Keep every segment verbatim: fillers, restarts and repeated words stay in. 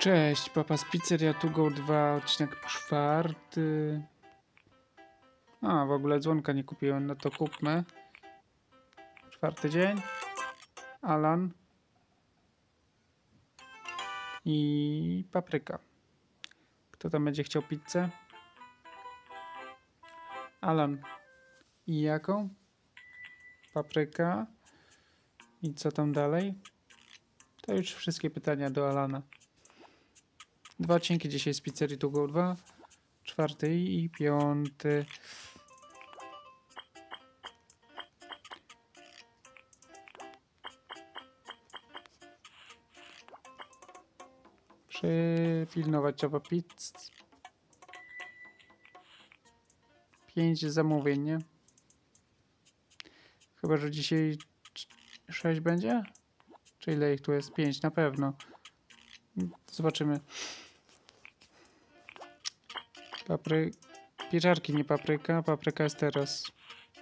Cześć, Papa z Pizzeria To Go dwa, odcinek czwarty. A, w ogóle dzwonka nie kupiłem, no to kupmy. Czwarty dzień. Alan. I papryka. Kto tam będzie chciał pizzę? Alan. I jaką? Papryka. I co tam dalej? To już wszystkie pytania do Alana. Dwa odcinki dzisiaj z Pizzerii To Go dwa. Czwarty i piąty. Przypilnować trzeba pizz. Pięć zamówień, nie? Chyba, że dzisiaj sześć będzie? Czy ile ich tu jest? Pięć na pewno. Zobaczymy. Papry... Pieczarki, nie papryka. Papryka jest teraz.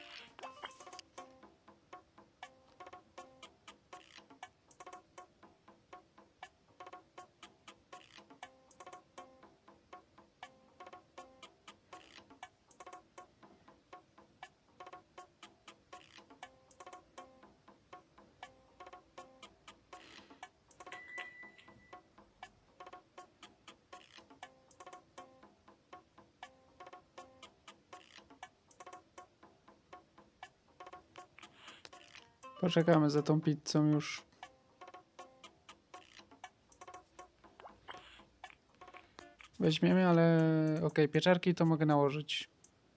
Poczekamy za tą pizzą już. Weźmiemy, ale ok, pieczarki to mogę nałożyć.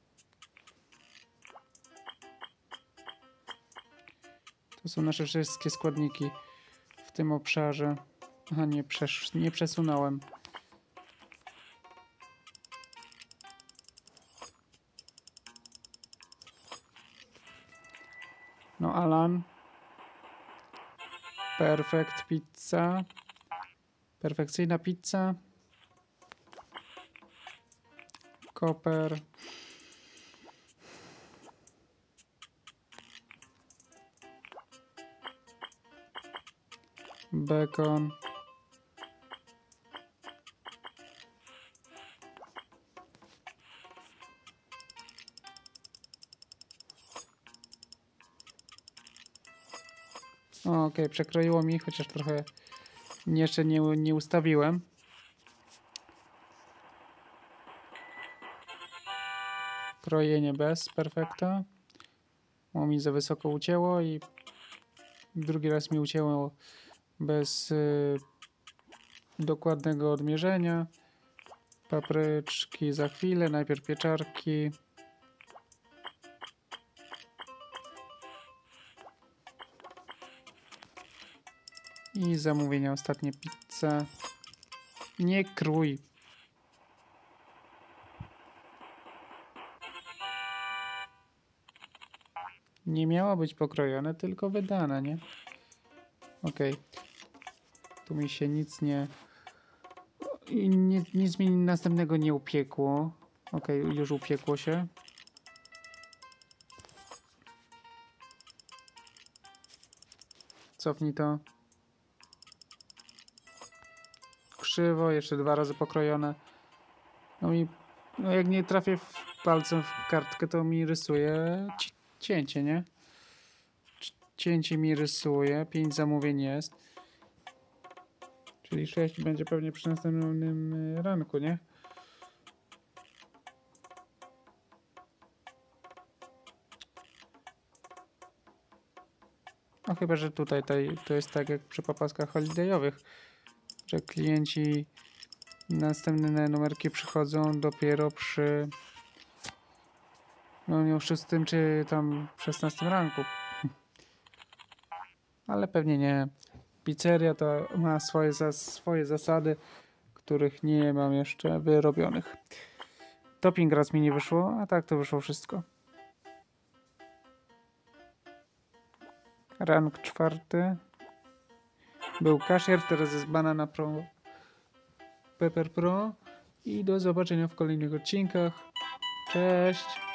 To są nasze wszystkie składniki w tym obszarze. Aha, nie, przesz nie przesunąłem. No, Alan. Perfekt pizza. Perfekcyjna pizza. Koper. Bekon. Okej, okay, przekroiło mi, chociaż trochę jeszcze nie, nie ustawiłem. Krojenie bez perfekta. O, mi za wysoko ucięło i drugi raz mi ucięło bez y, dokładnego odmierzenia. Papryczki za chwilę, najpierw pieczarki. I zamówienia ostatnie pizza. Nie krój. Nie miało być pokrojone, tylko wydane, nie? Okej. Okay. Tu mi się nic nie... I nic, nic mi następnego nie upiekło. Okej, okay, już upiekło się. Cofnij to. Krzywo, jeszcze dwa razy pokrojone. No i no jak nie trafię w palcem w kartkę, to mi rysuje cięcie, nie? Cięcie mi rysuje. pięć zamówień jest. Czyli sześć będzie pewnie przy następnym ranku, nie? No chyba, że tutaj, tutaj to jest tak jak przy papaskach holidayowych, że klienci następne numerki przychodzą dopiero przy no nie szóstym czy tam szesnastym ranku. Ale pewnie nie. Pizzeria to ma swoje, zas swoje zasady, których nie mam jeszcze wyrobionych. Topping raz mi nie wyszło, a tak to wyszło wszystko. Rank czwarty. Był kashier, teraz jest Banana Pro, Pepper Pro. I do zobaczenia w kolejnych odcinkach. Cześć!